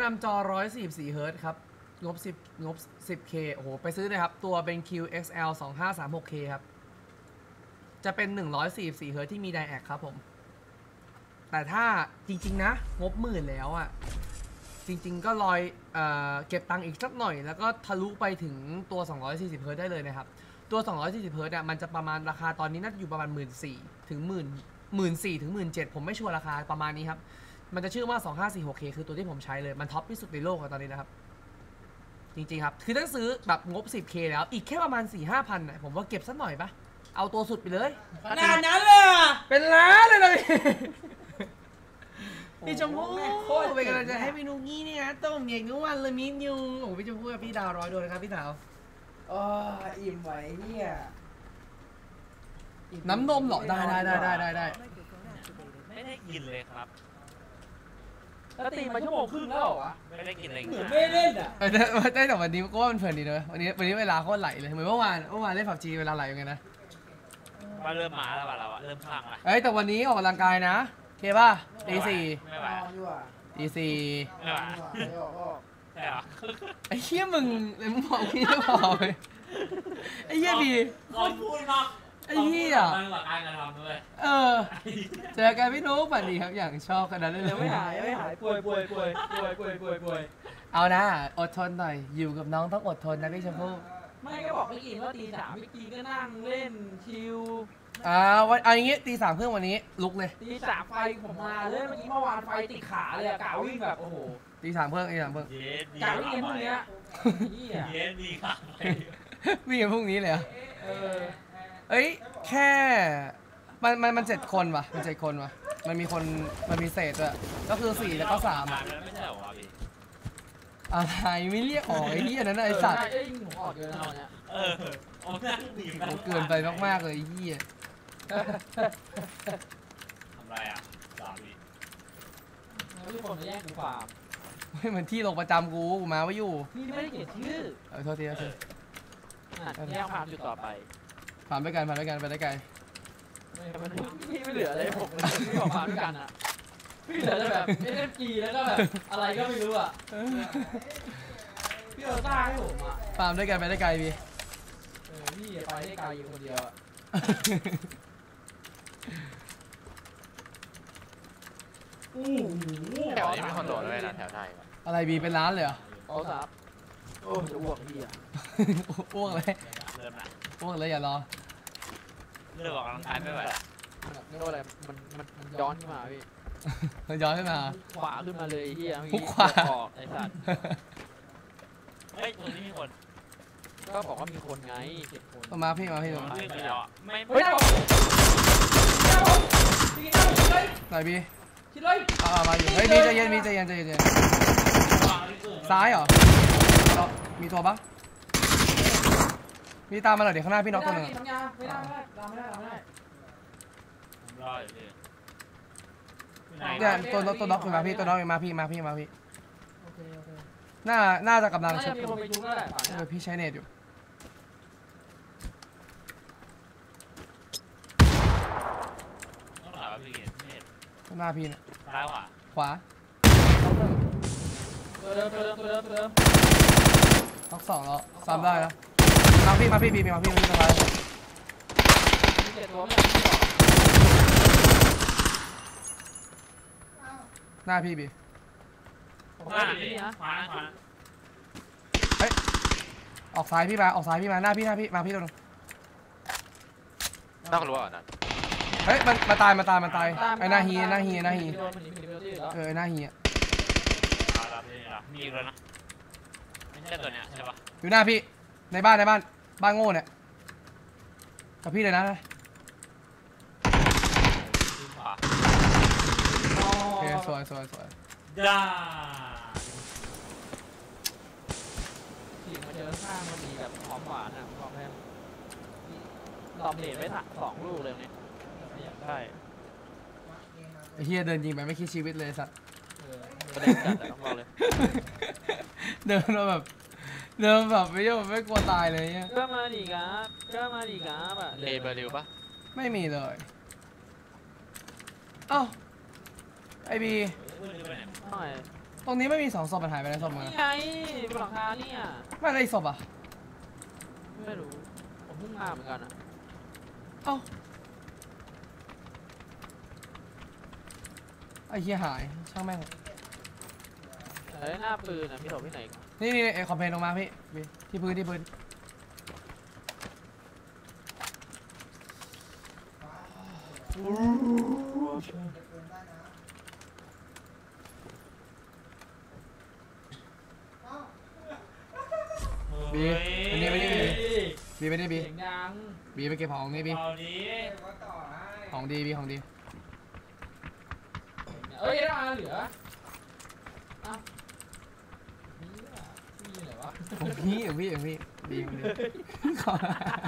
นำจอ144 เฮิร์ตซ์ครับงบ 10K โอ้โหไปซื้อเลยครับตัว BenQ XL 2536K ครับจะเป็น144 เฮิร์ตซ์ที่มีไดแอคครับผมแต่ถ้าจริงๆนะงบ10,000แล้วอ่ะจริงๆก็เก็บตังค์อีกสักหน่อยแล้วก็ทะลุไปถึงตัว240 เฮิร์ตซ์ได้เลยนะครับตัว240 เฮิร์ตซ์มันจะประมาณราคาตอนนี้น่าจะอยู่ประมาณ 14,000 ถึง 14,000 ถึง 17,000 ผมไม่ชัวร์ราคาประมาณนี้ครับมันจะชื่อว่า 2546K คือตัวที่ผมใช้เลยมันท็อปที่สุดในโลกตอนนี้นะครับจริงๆครับคือถ้าซื้อแบบงบ 10K แล้วอีกแค่ประมาณ 4-5 พันผมว่าเก็บสักหน่อยปะเอาตัวสุดไปเลยขนาดนั้นเลยเป็นล้านเลยนะพี่ชมพู่เป็นกำลังใจให้พี่นุ๊กกี้นี่นะต้มเก่งทุกวันเลยมิ้นยุงโอ้พี่ชมพู่กับพี่ดาว100 ดวงนะครับพี่สาวอิ่มไหวเนี่ยน้ำนมเหรอได้ไม่ได้กินเลยครับแล้วตีมาชั่วโมงครึ่งแล้วเหรอวะไม่ได้กินเลยเหมือนไม่เล่นอ่ะได้แต่วันนี้ก็ว่ามันเพลินดีเลยวันนี้เวลาโคตรไหลเลยเหมือนเมื่อวานเล่นผับจีเวลาไหลยังไงนะมาเริ่มมาแล้วเราเริ่มคลั่งละแต่วันนี้ออกกำลังกายนะโอเคป่ะตี 4 ไม่ไหวตี 4 ไม่ไหวใช่หรอไอ้เหี้ยมึงบอกพี่จะบอกเลยไอ้เหี้ยบีคนพูดมากไอ้เหี้ยมันกว่าการกระทำด้วยเจอกันพี่นุ๊กสวัสดีครับอย่างชอบขนาดนั้นเลยไม่หายป่วยเอานะอดทนหน่อยอยู่กับน้องต้องอดทนนะพี่ชมพู่ไม่ก็บอกพี่กินว่าตี 3พี่กินก็นั่งเล่นชิลวันเอาอย่างงี้ตี 3 ครึ่งวันนี้ลุกเลยตี 3ไฟผมมาเลยเมื่อกี้เมื่อวานไฟติดขาเลยกะวิ่งแบบโอ้โหตี 3 ครึ่งกะวิ่งพรุ่งนี้เย็นดีครับวิ่งพรุ่งนี้เลยแค่มัน7 คนว่ะมัน7 คนว่ะมันมีเศษด้วยก็คือ4แล้วก็3 ไม่ใช่หรอวะพี่อะไรไม่เรียกอ๋อไอ้นี่นั่นไอ้สัตว์ผมออกเยอะแล้วเนี่ยเกินไปมากๆเลยไอ้เหี้ยทำไรอ่ะสามพี่ทุกคนมาแย่งกูฟาร์มมันที่ลงประจำกูมาไว้อยู่นี่ไม่ได้เขียนชื่อโทษทีแย่งฟาร์มจุดต่อไปฟาร์มด้วยกันไปได้ไกลพี่ไม่เหลืออะไรผมไม่บอกฟาร์มด้วยกันอ่ะพี่เหลือแต่แบบ SMG แล้วก็แบบอะไรก็ไม่รู้อ่ะพี่เอาต้าให้ผมอ่ะฟาร์มด้วยกันไปได้ไกลพี่พี่ไปได้ไกลอยู่คนเดียวอ่ะแถวนี้มีคอนโดด้วยนะแถวไทยอะไรบีเป็นร้านเลยเหรอโอ้ครับโอ้จะอ้วกพี่อ่ะอ้วกเลยเริ่มละอ้วกเลยอย่ารอเริ่มออกกำลังกายไม่ไหวไม่รู้อะไรมันย้อนขึ้นมาพี่มันย้อนขึ้นมาขวาขึ้นมาเลยที่พุกขวาไอ้สัตว์เฮ้ยตรงนี้มีคนก็บอกว่ามีคนไงมาพี่ไม่ได้ไหนพี่คิดเลยมาอยู่มีใจเย็นซ้ายเหรอมีตัวปะมีตามมาหน่อยเดี๋ยวข้างหน้าพี่น็อกตัวหนึ่งไม่ได้เนี่ยตัวน็อกคือมาพี่ตัวน็อกมาพี่น่าจะกำลังเช็คพี่ใช้เน็ตอยู่ข้างหน้าพี่เนี่ยซ้ายขวาน็อก2แล้วซ้ำได้แล้วมาพี่บีมาพี่สบายหน้าพี่บีออกซ้ายพี่มาหน้าพี่มาพี่ตรงนู้นนอกรั้วนะมาตายไอ้หน้าฮีไอ้หน้าฮีไอ้หน้าฮีมีอีกแล้วนะไม่ใช่ตัวเนี้ยใช่ปะอยู่หน้าพี่ในบ้านโง่เนี่ยกับพี่เลยนะโอเคสวยจ้าขี่มาเจอข้างมันมีแบบหอมหวานอ่ะบอกให้ตอมเหตุไว้2 ลูกเลยเนี่ยใช่ไอ้เฮียเดินยิงไปไม่คิดชีวิตเลยสัตว์ประเด็นจัดต้องบอกเลยเดินแบบไม่กลัวตายเลยเนี่ยก็มาดีครับอ่ะเลเบอร์ริวปะไม่มีเลยเอ้าไอบีตรงนี้ไม่มี2 ศพมันหายไปไหนศพมึงนี่อะไงบนหลังคาเนี่ยไม่อะไรอีกศพอ่ะไม่รู้ผมเพิ่งมาเหมือนกันอ่ะเอ้าไอ้เหี้ยหายช่างแม่งแต่หน้าปืนอ่ะมีศพที่ไหนก่อนนี่ไอ้คอมเพลนลงมาพี่ที่พื้นบีอันนี้ไม่ได้บีไม่ได้บีเสียงดังบีไปเก็บของนี่บีเอาดีของดีบีของดีเอ้ยได้มาเหลืออ้าวนี่ไหนวะของพี่บีของดีขอ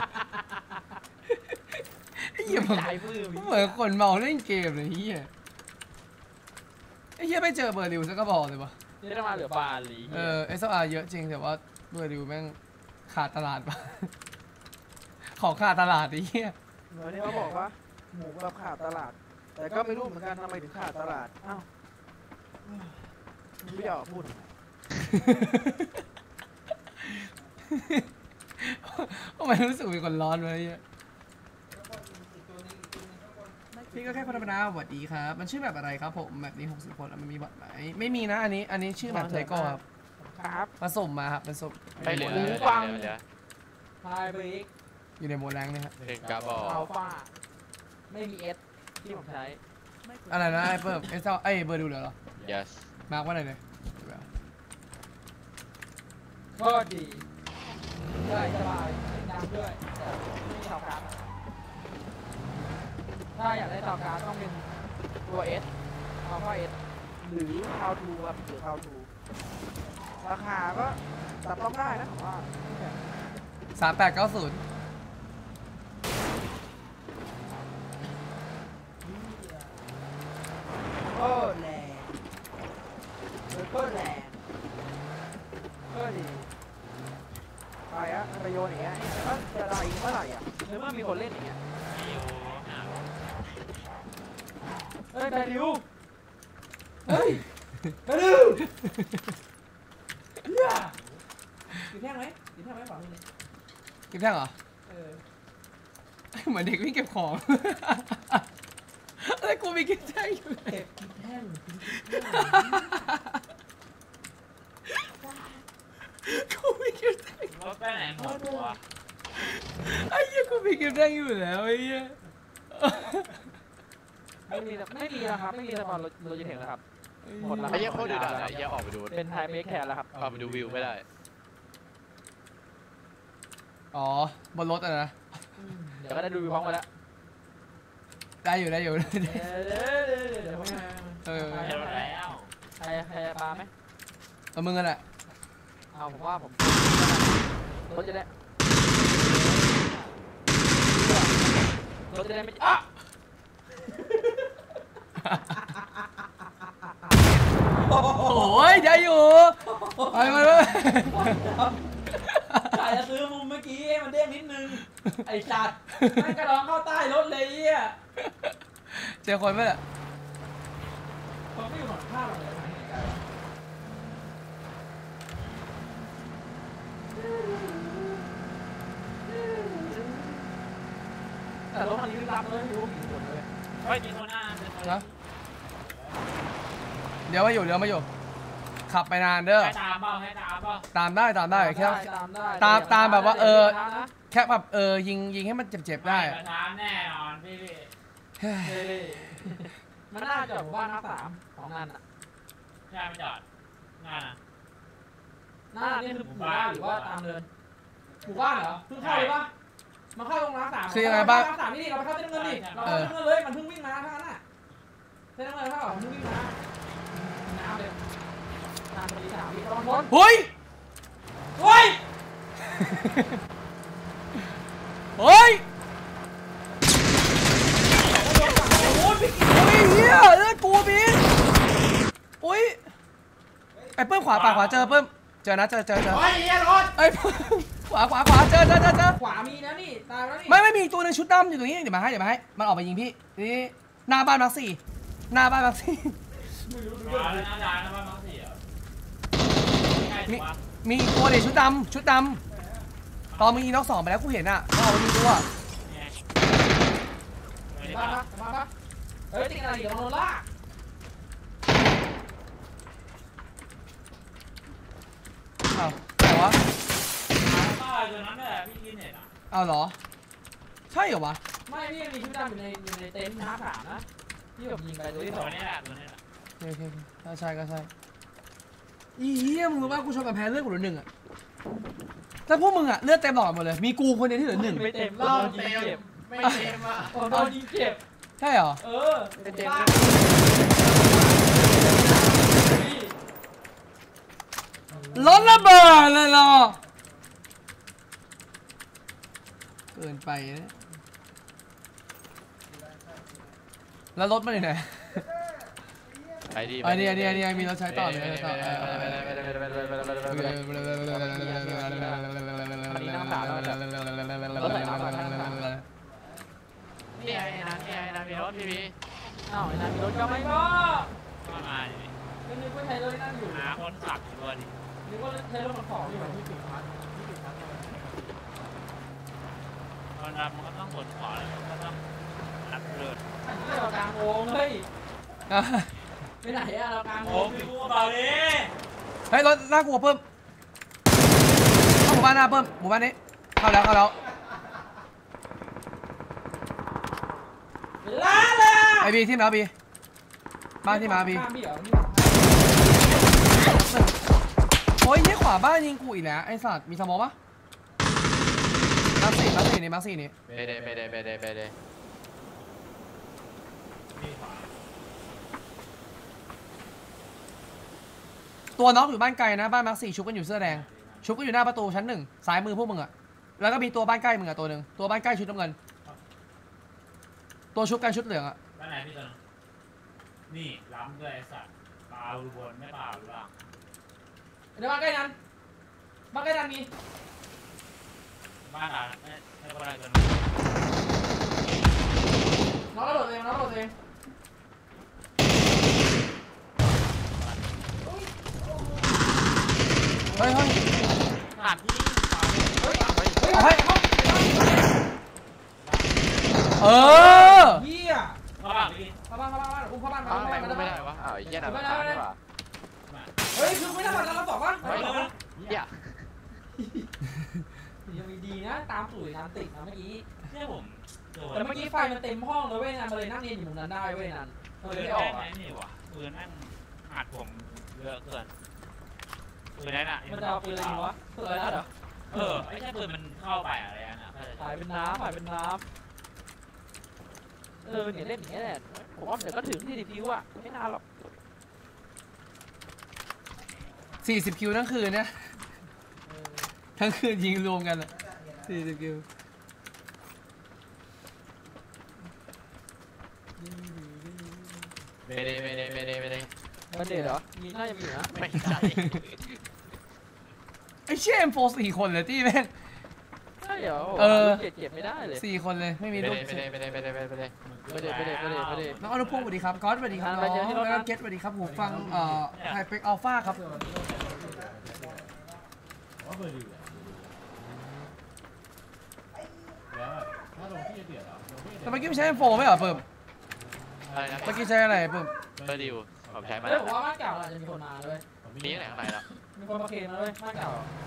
ไอ้เหี้ยผมจ่ายปืนเหมือนคนเมาเล่นเกมเลยเหี้ยไอ้เหี้ยไม่เจอเบอร์ริวสักกระบอกเลยวะนี่ได้มาเหลือบานหลี SLR เยอะจริงแต่ว่าเบอร์ริวแม่งขาดตลาดปะของขาดตลาดไอ้เหี้ยเหมือนที่เขาบอกว่าหมูแบบขาดตลาด แต่ก็ไม่รู้เหมือนกันทำไมถึงขาดตลาดอ้าวไม่อยากพูดทำไมรู้สึกมีคนร้อนวะไอ้เหี้ยพี่ก็แค่คนธรรมดาสวัสดีครับมันชื่อแบบอะไรครับผมแบบนี้60 คนมันมีบอทไหมไม่มีนะอันนี้ชื่อแบบไทโก้ครับครับผสมมาครับผสมไปเหลือไฮบริกอยู่ในโมแรงเนี่ยครับเพลงกาบออัลฟาไม่มีเอสที่ผมใช้อะไรนะไอ้เพิ่มไอ้เบอร์ริวเหรอ yes มาร์กว่าไหนเลยก็ดีได้สบายดังด้วยแต่ไม่มีเตาการ์ดถ้าอยากได้เตาการ์ดต้องเป็นตัวเอสอัลฟาเอสหรือ how to ครับหรือ how to ราคาก็จับต้องได้นะผมว่า 3890 โอ้แรงก็แรงก็ดีไปอะไปโยนอย่างเงี้ยจะได้เมื่อไหร่อ่ะหรือว่ามีคนเล่นอย่างเงี้ยเฮ้ยได้ดิวเฮ้ยไปดิวกินแท่งไหมกินแท่งไหมฝั่งนี้เก็บแท่งเหรอ เหมือนเด็กวิ่งเก็บของ อะไรกูมีเก็บแท่งอยู่เลยเก็บกินแท่งกูมีเก็บแท่งรถไปไหนหมดวะไอ้เหี้ยกูมีเก็บแท่งอยู่แล้วไอ้เหี้ยไม่มีนะครับไม่มีสปอนโลจิเทคนะครับหมดแล้วไอ้เหี้ยโคตรดื้อด่าไอ้เหี้ยออกไปดูเป็นไทยเมคแคร์แล้วครับออกไปดูวิวไม่ได้อ๋อบนรถอะนะเดี๋ยวก็ได้ดูวิวพร้อมกันแล้วได้อยู่เดี๋ยวผมเออเห็นรถแล้วใครปลาไหมมึงกันแหละเอาผมว่าผมรถจะได้ไม่อ่ะโอ้ยได้อยู่ไปมาเลยกายจะซื้อมุมเมื่อกี้มันเด้งนิดนึงไอ้สัตว์มันกระดองเข้าใต้รถเลยอ่ะเจอคนไหมล่ะผมไม่อยู่หลังข้าวเลยทางไหนกันแต่รถคันนี้รับเลยรู้กี่คนเลยเฮ้ยมีคนหน้านะเดี๋ยวมาอยู่ขับไปนานเด้อให้ตามเปล่าให้ตามเปล่าตามได้แค่ตามตามแบบว่าแค่แบบยิงให้มันเจ็บๆได้ไม่ประธานแน่นอนพี่มันน่าจะหมู่บ้านทั้ง3ของนั่นอ่ะใช่ไม่จอดงานอ่ะหน้านี่คือหมู่บ้านหรือว่าตามเดินหมู่บ้านเหรอเพิ่งเข้าเลยปะมันเข้าตรงน้ำ3 คือยังไงบ้างน้ำ3นี่ดิเราไปเข้าเส้นน้ำเงินดิเราเข้าเส้นน้ำเงินเลยมันเพิ่งวิ่งมาเท่านั้นน่ะเส้นน้ำเงินเท่ากับมันเพิ่งวิ่งมาน้ำเลยน้ำตี3พี่ระวังชนเฮ้ยเฮ้ยเฮ้ยโอ้ยพี่โอ้ยเฮียเลือดกูบินอุ้ยไอ้เปิ้มขวาเจอเปิ้มเจอนะเจอโอ้ยเฮียรถไอ้ขวาเจอขวามีนะนี่ตายแล้วนี่ไม่มีอีกตัวหนึงชุดดำอยู่ตรงนี้เดี๋ยวมาให้มันออกมายิงพี่นี่หน้าบ้านมาร์ค 4 ไม่รู้ดูมาด้วยแล้วน่าด่านะบ้านน้องสี่อ่ะถูกปะมีอีกตัวเดี๋ยวชุดดำตอนมึงยิงน็อก2ไปแล้วกูเห็นอ่ะเขาเอาไปยิงตัวเนี่ยไม่เห็นได้ปะปะเห็นปะเฮ้ยติดอะไรอยู่ตรงโน้นล่ะอ้าวไหนวะตายตัวนั้นแหละพี่ยินเห็นอ่ะอ้าวเหรอใช่เหรอวะไม่พี่มีชุดดำอยู่ในเต็นท์น้าถามนะที่ผมยิงไปตัวที่สตัอวงนี้แหละตัวนี้แหละโอเคก็ใช่อีเหี้ยมึงรู้ป่ะกูชนกับแพ้เลือดกูเหลือ1อ่ะแต่พวกมึงอ่ะเลือดเต็มหลอดหมดเลยมีกูคนเดียวที่เหลือ1 ไม่เต็มรอบยิงเจ็บไม่เต็มอ่ะผมโดนยิงเจ็บใช่เหรอเออเป็นเต็มรถระเบิดเลยเหรอเกินไปนะแล้วรถมันอยู่ไหนไปดิอันนี้มีรถใช้ต่อมีรถใช้ต่อนี่ไงนะมีรถพี่พีอ้าวไอ้นั่นรถก็ไม่ก็ก็มาดิก็นึกว่าใช้รถนั่นอยู่หาคนขับอยู่ด้วยดินึกว่าใช้รถมันของอยู่แบบที่ปิดพัดตอนนั้นมันก็ต้องกดขอแล้วก็ต้องอัดเลือดอันนี้เรากลางโอ่งเฮ้ยไปไหนอะเรากลางโอ้โอ่งพี่กูเบาดิเฮ้ยรถน่ากลัวเพิ่มเข้าหมู่บ้านหน้าเพิ่มหมู่บ้านนี้เข้าแล้วลาเลยไอบีที่มาบีบ้านที่มาบีบ้านพี่เหรอโอ้ยเนี่ยขวาบ้านยิงกูอีกแล้วไอสัตว์มีสมองปะมาร์คสี่นี่ไปเลยตัวน็อกอยู่บ้านไกลนะบ้านมาร์คสี่ชุบกันอยู่เสื้อแดงชุบก็อยู่หน้าประตูชั้น1ซ้ายมือพวกมึงอะแล้วก็มีตัวบ้านใกล้มึงอะตัวหนึ่งตัวบ้านใกล้ชุดน้ำเงินตัวชุบกันชุดเหลืองอะบ้านไหนพี่ตัวนึงนี่ล้ำด้วยไอ้สัตว์ปลาอุบลไม่ปลาอุล่างเดี๋ยวบ้านใกล้นั้นบ้านใกล้นั้นมีบ้านอะไรไม่ปลาตัวนึงน้องกระโดดเองน้องกระโดดเองเฮ้ยขาดที่ปลาเฮ้ยเฮ้ยเออเฮียเข้าบ้านพี่เข้าบ้านอุ้มเข้าบ้านอ้าวทำไมกูไม่ได้วะอ้าวไอ้เหี้ยน่ะมันตายดีกว่าเฮ้ยคือไม่ได้วันเราบอกว่าเฮ้ยเหี้ยยังมีดีนะตามสูตรตามติดนะเมื่อกี้เนี่ยผมโดนแต่เมื่อกี้ไฟมันเต็มห้องเลยเว้ยนันมาเลยนั่งเรียนอยู่มุมนั้นได้เว้ยนันปืนไม่แน่ออกไหนนี่วะปืนนั่นอัดผมเยอะเกินปืนนั่นอ่ะมันจะเอาปืนอะไรวะปืนอะไรเหรอไม่ใช่ปืนมันเข้าไปอะไรนะถ่ายเป็นน้ำเนี่ยเล่นอย่างเงี้ยแหละผมว่าเดี๋ยวก็ถึงที่ดิฟิวอะไม่นานหรอก 40 คิวทั้งคืนเนี่ยทั้งคืนยิงรวมกันอะ40 คิวไม่ได้มันเด็ดเหรอมีน่าจะมีนะไม่ใช่ไอ้เชี่ย M4 4 คนเลยที่แม่งใช่เหรอเก็บไม่ได้เลย 4 คนเลยไม่มีไม่ลูกได้น้องอนุพงศ์สวัสดีครับก๊อตสวัสดีครับน้องแล้วก็เกตสวัสดีครับหูฟังไฮเป็กอัลฟาครับแต่เมื่อกี้ไม่ใช่ M4 ไหมเหรอเพิ่มอะไรนะเมื่อกี้ใช้อะไรเพิ่มเบอร์ดิวผมใช้มาเฮ้ยผมว่าบ้านเก่าอาจจะมีคนมาเลยมีไหนข้างในแล้วมีคนมาเคลมมาเลยบ้านเก่า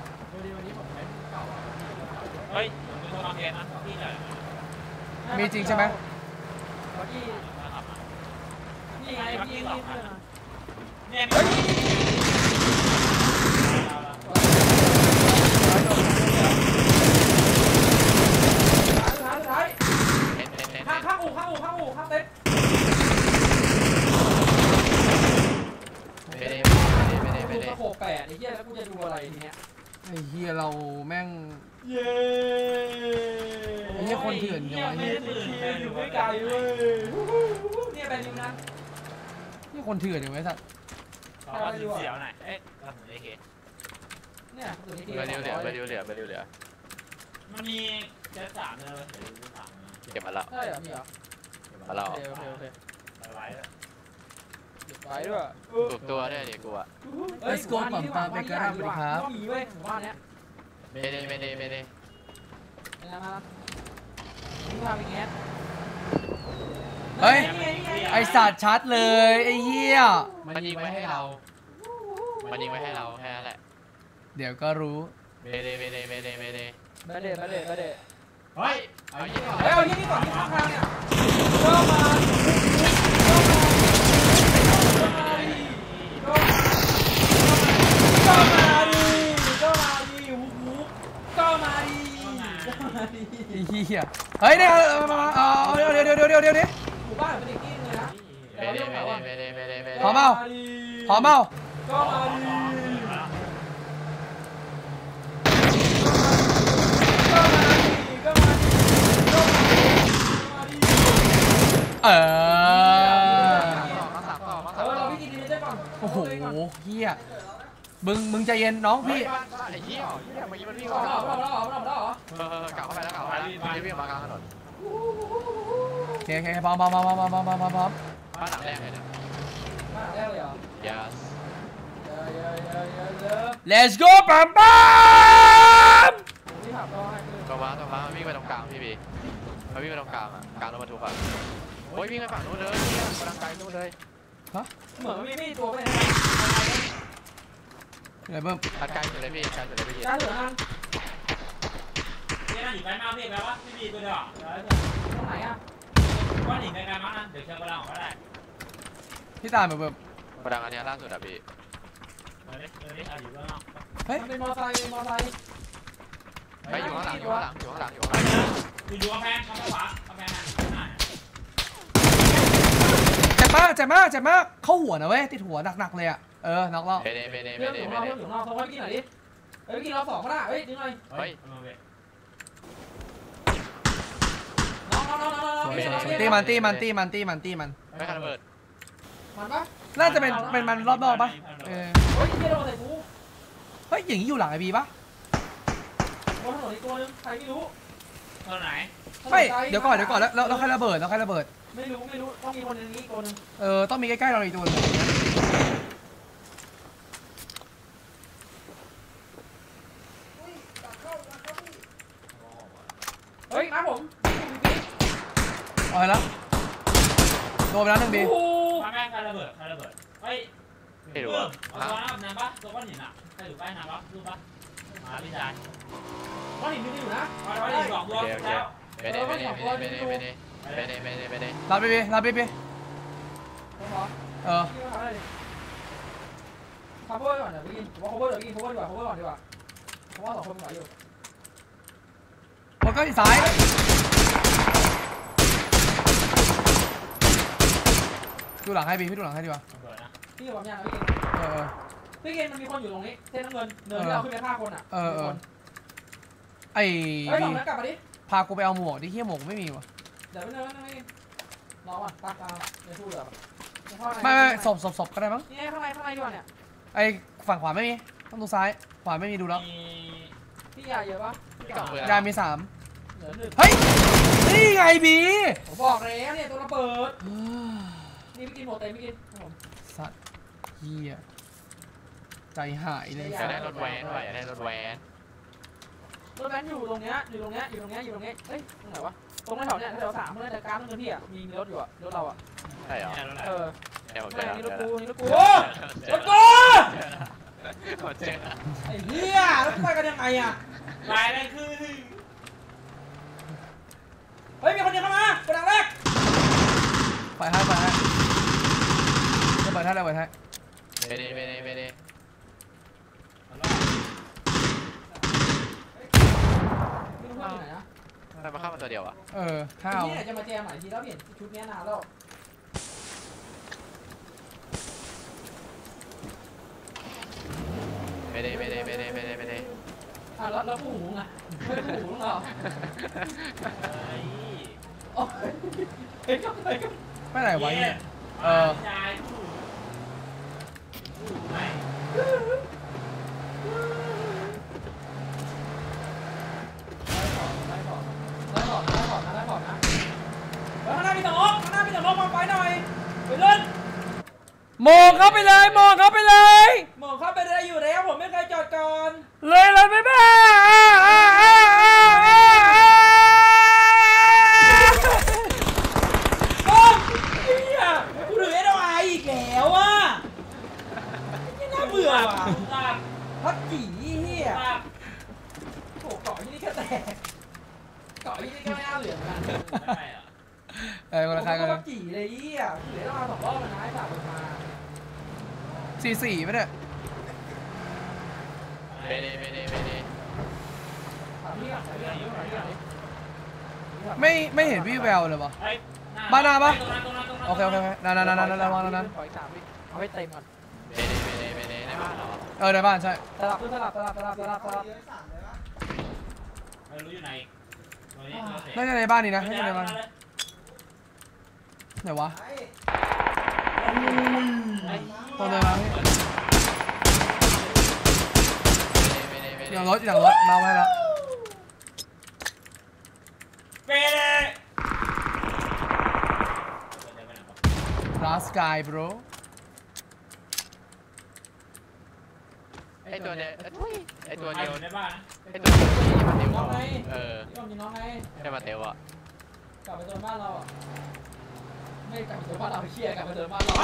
เฮ้ยมีคนมาเกณฑ์นะพี่ใหญ่มีจริงใช่ไหมเมื่อกี้นะครับนี่ไงพี่เนี่ยเฮ้ยท้ายเน้นข้างอู่ข้างเต็นท์ไม่ได้ดูสะโขบแปดไอ้เหี้ยแล้วกูจะดูอะไรทีเนี้ยไอ้เฮียเราแม่งเย้ไอ้เหี้ยคนเถื่อนจังวะไม่ได้ปืนอยู่ไม่ไกลเว้ยเนี่ยเป็นนิ้วนะนี่คนเถื่อนอยู่ไหมสัตว์ขอเสียวหน่อยเอ๊ะกระสุนเอเคเนี่ยตัวนี้เบอร์ดิวเหลือมันมีเจ็ดสามเลยเดี๋ยวดูสามเก็บมาแล้วใช่เหรอมีเหรอมาแล้วโอเคไปไว้แล้วเดี๋ยวไปไปด้วยถูกตัวด้วยดิกูอะ Let's go ปั๊มปามไปกระทำเลยครับต้องมีเว้ยหมู่บ้านเนี้ยไม่ได้นะมาพี่พาไปแงสเฮ้ย ไอสัตว์ชัดเลยไอเหี้ยมันยิงไว้ให้เราแค่นั้นแหละเดี๋ยวก็รู้ไม่ได้มาเดะเฮ้ยเอายิงก่อนเฮ้ยเอาที่นี่ก่อนที่ข้างทางเนี่ยก็มาดิไอ้เหี้ยเฮ้ยเนี่ยเดี๋ยวหมู่บ้านเป็นเด็กกิ้งเลยนะไม่ได้พร้อมเปล่าพร้อมเปล่าก็มาดิเออเราพี่กินดีเจก่อนโอ้โหเหี้ยมึงใจเย็นน้องพี่ไอ้เหี้ยเมื่อกี้มันวิ่งเราเข้าเหรอกลับเข้าไปแล้ววิ่งมากลางถนนโอเคพร้อมบ้านหลังแรกเลยเนี่ยมาได้เลยเหรอ yes Let's go ปั๊มปั๊มที่ถามก็ให้คือตัวม้าวิ่งไปตรงกลางพี่บีมันวิ่งไปตรงกลางอ่ะกลางรถบรรทุกอ่ะโอ้ยวิ่งไปฝั่งนู้นเลยกำลังไกลนู้นเลยเหมือนไม่มีตัวไปอะไรเบิ้มตัดไกลสุดเลยพี่ไกลสุดเลยพี่จ้าเหลือนั่งเนี่ยอยู่ใกล้มากพี่แปลว่าพี่บีตัวเดียวตรงไหนอ่ะก้อนหินใกล้ๆมากนะเดี๋ยวเชิญกระดังออกก็ได้พี่ตามเบิ้มกระดังอันนี้ล่าสุดอ่ะพี่เดี๋ยวนี้อยู่ข้างนอกเฮ้ยมันเป็นมอไซค์ไปอยู่ข้างหลังอยู่กำแพงกำแพงขวากำแพงหน้าเจ็บมากเข้าหัวนะเว้ยติดหัวหนักเลยอ่ะน็อกแล้วไม่ได้เรื่องของเราเรื่องของเราโทรให้กินหน่อยดิเฮ้ยกินเราสองก็ได้เฮ้ยดึงหน่อยเฮ้ยน้องตีมันไม่คันระเบิดมันปะน่าจะเป็นมันรอบนอกปะเฮ้ยเที่ยวเราใส่กูเฮ้ยอย่างนี้อยู่หลังไอบีปะบนถนนอีกตัวนึงใครไม่รู้ตัวไหนไม่เดี๋ยวก่อนแล้วใครระเบิดไม่รู้ต้องมีคนนึงนี้ตัวนึงต้องมีใกล้ๆเราอีกตัวนึงเฮ้ยนะผมเอาละโดนไปแล้ว1บีมาแม่งใครระเบิดเฮ้ยไม่รู้ตัวอ่ะน้ำปะตัวก้อนหินอ่ะใครอยู่ใกล้น้ำปะรู้ปะมาพี่ชายก้อนหินอยู่นะมาได้สองตัวแล้วไม่ได้รับบีบีคัฟเวอร์ก่อนเดี๋ยวไปกินว่าคัฟเวอร์เดี๋ยวกินคัฟเวอร์ดีกว่าเพราะว่าสองคนไหวอยู่มันก็อีซ้ายดูหลังให้บีพี่ดูหลังให้ดีกว่าระเบิดนะพี่กับผมยังพี่กินเออพี่กินมันมีคนอยู่ตรงนี้เส้นน้ำเงินเนินที่เราขึ้นไปฆ่าคนอ่ะไอ้เฮ้ยบีสองนั้นกลับมาดิพากูไปเอาหมวกที่เหี้ยหมวกไม่มีวะเดี๋ยวไม่เนินรอก่อนตามเดี๋ยวพูดเหรอไม่ศพก็ได้มั้งนี่ข้างในดีกว่าเนี่ยไอ้ฝั่งขวาไม่มีต้องดูซ้ายขวาไม่มีดูแล้วมีพี่ยาเยอะปะยามี3 เหลือ1 เฮ้ยนี่ไงบีผมบอกแล้วเนี่ยตัวระเบิดนี่พี่กินหมดเต็มพี่กินผมสัตว์เหี้ยใจหายเลยอยากได้รถแวนว่ะอยากได้รถแวนรถแว้นอยู่ตรงเนี้ยเฮ้ยตรงไหนวะตรงแถวเนี้ยแถว3เมื่อแต่กลางตรงพี่อ่ะมีรถอยู่อ่ะรถเราอ่ะใช่เหรอเดี๋ยวผมเจอนี่แล้วรถกูเจรอถกูแล้วไอ้เหี้ยแล้วไปกันยังไงอ่ะลายนั่นคือเฮ้ยมีคนเดียวเข้ามากระดังแรกไปให้ระเบิดให้ไม่ได้ไม่รู้เพื่อนอยู่ไหนนะทำไมเข้ามาตัวเดียวอ่ะข้าวที่ไหนจะมาแจมหลายทีแล้วเปลี่ยนชุดนี้นานแล้วไม่ได้แล้วผู้หูไงไม่ผู้หูเหรอเฮ้ยก็ไม่ไหนไว้เนี่ยชายผู้ไม่ได้ก่อนนะข้างหน้ามีตะลบมาไปหน่อยไปเล่นโมเข้าไปเลยมองเข้าไปเลยหมอเข้าไปเลยอยู่แล้วผมไม่เคยจอดก่อนเลยเลยไม่บ้าโอ้ยเฮียกูถือ SLR อีกแล้วอ่ะนี่น่าเบื่อว่ะพักจีเฮียโอ้เกาะที่นี่แค่แตกเกาะที่นี่ก็ไม่น่าเหลือกันคนละค่ายกันพักจีเลยเฮียถือ SLR 2 รอบมันนะไอ้สามมา 44ไม่ได้เบเดถามพี่ก่อนถามพี่ก่อนถามพี่ก่อนไม่เห็นวี่แววเลยวะ บ้านหน้าปะ โอเคนั่นระวังนั้นขออีก3วิเอาให้เต็มก่อนเบเดในบ้านเหรอในบ้านใช่สลับไม่รู้อยู่ไหนน่าจะในบ้านนี้นะน่าจะในบ้านไหนวะตรงเดินมาพี่อย่างรถมาไว้แล้วเปเลย Last guy bro ไอตัวเดียวไอตัวเดียวในบ้านไอตัวเดียวที่มันเดียวน้องไงเออพี่อมยิงน้องไงใช่มันเดียวอ่ะกลับไปโซนบ้านเราอ่ะไม่กลับไปโซนบ้านเราเคลียร์กลับไปโซนบ้านเรา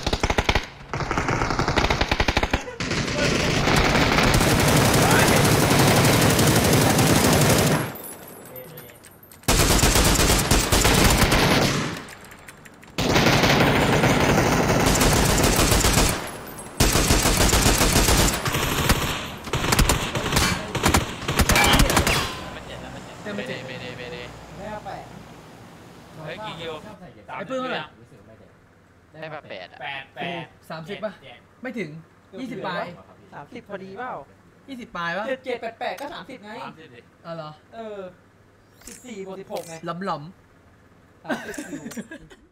เต็มไปเบเจ็ดเดไม่เอาแปะเฮ้ยกี่กิโลไอ้ปื้มเท่าไหร่ได้มา8อ่ะ 30ป่ะไม่ถึง20ปลาย 30พอดีเปล่า 20ปลายป่ะ 7 8 ก็30ไงอ๋อเหรอ 14 บวก 16ไงหลำ 30 อยู่